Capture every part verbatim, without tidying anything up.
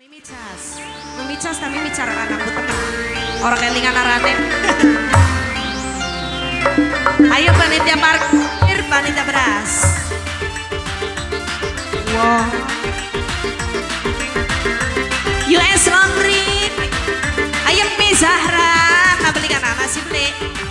Mimicas, memicas tapi bicara anak tenang. Orang kelingan arane. Ayo panitia parkir, panitia beras. Wow. U S Laundry. Ayo Mi Zahra, tak belikan apa sih beli?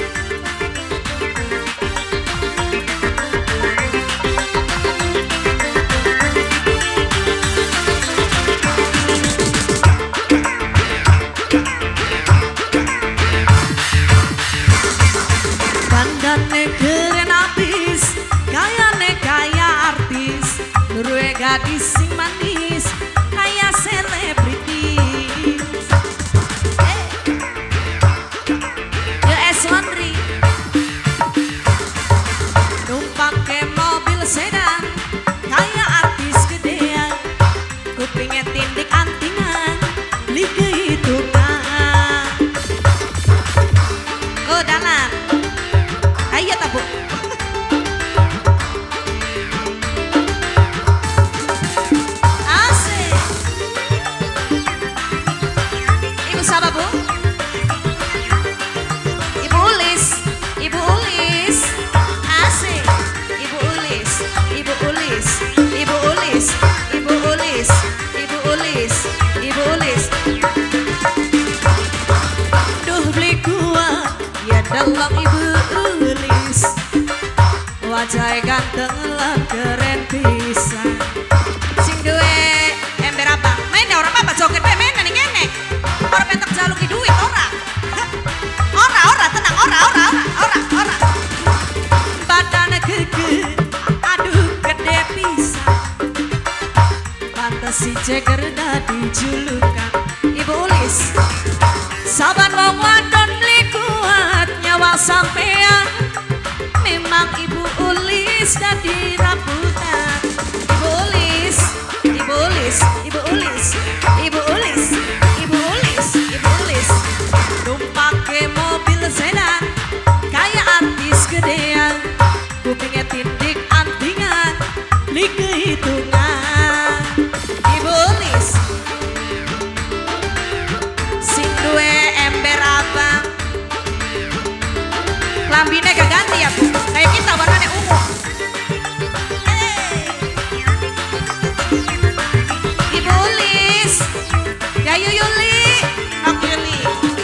Keren abis, kayane kaya artis, nurwe gadis sing manis, kaya selebritis. Eh. U S Laundry, numpang ke mobil sedan, kaya artis gedean, kupingnya tindik antingan, beli kehitungan. Oh dalam. Ayo tabu. Asik. Ibu siapa bu? Ibu Ulis. Ibu Ulis. Asik. Ibu Ulis. Ibu Ulis. Ibu Ulis. Ibu Ulis. Ibu Ulis. Ibu Ulis. Duh beli kuat ya dalam ibu Ulis, wajah ganteng lan keren pisan. Sing duwe ember abang, main ya orang apa joget pe main ning ngene. Ora petok jaluki duit ora. Ora ora tenang ora ora ora ora. Badane gege, aduh gede pisan. Pantes si ceker dadi julukan Ibu Ulis. Saban wong wadon beli kuat nyawa sampean, memang Ibu Ulis dadi rambutan. Ibu Ulis, Ibu Ulis, Ibu Ulis, Ibu Ulis, Ibu Ulis, Ibu Ulis, numpang ke mobil sedan, kaya artis gedean, kupingnya tindik antingan, beli kehitungan. Ibu Ulis, sing duwe ember abang, lambine gak ganti ya bu, kayak kita warnanya ungu. Hey. Ibu Ulis, Yayu Yuli, Nok Yuli.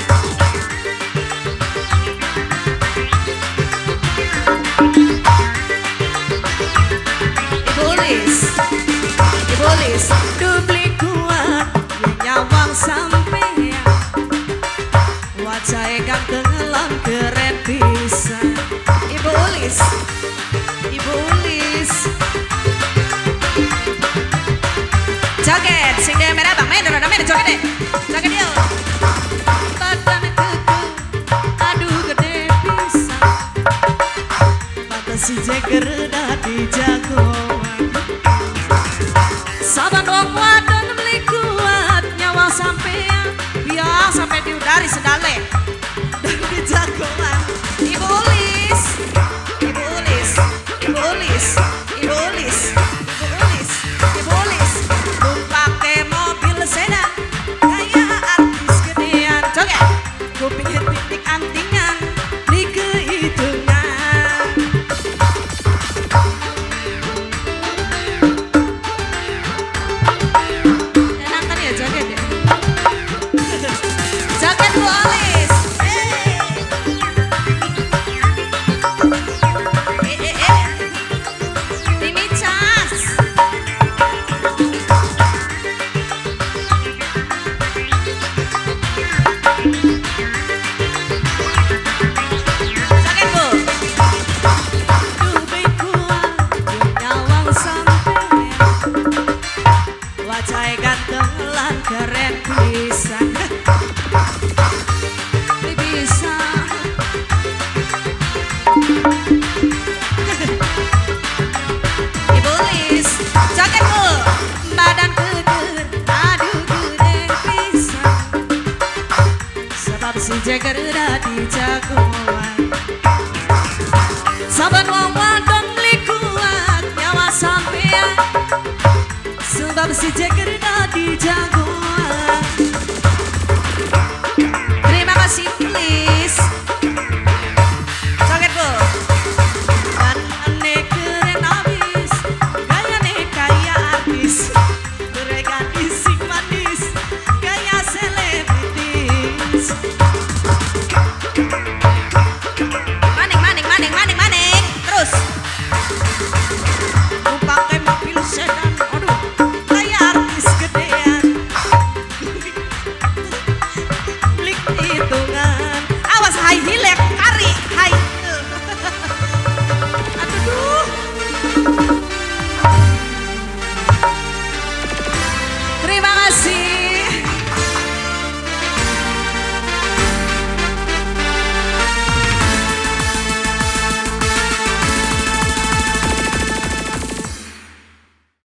Ibu Ulis, Ibu Ulis, dubli kuat, nyawang sampean, wajahnya ganteng lan keren pisan. Ibu Ulis, Ibu Ulis, joget, sing dia merah bang, main dong, main joget deh, joget dia. Badan keke, aduh gede pisan, pantes si jeger dadi jagoan. Saban wong wadon beli kuat, nyawa sampean, biar sampai diudari sedale, dadi jagoan. Ibu Ulis, Ibu Ulis, Ibu Ulis, Ibu Ulis, Ibu Ulis, Ibu Ulis, numpang ke mobil sedan, kaya artis gedean. Joget, kupingnya tindik antingan, beli kehitungan. Enak kan ya joget ya? Joget Bu Ulis. Keren pisan, bisa. Ibu Ulis, joget bu, badan keker, aduh gede pisan, sebab si jeger dadi jagoan. Saban wong wadon beli kuat, nyawa sampean, sebab si jeger dadi jagoan.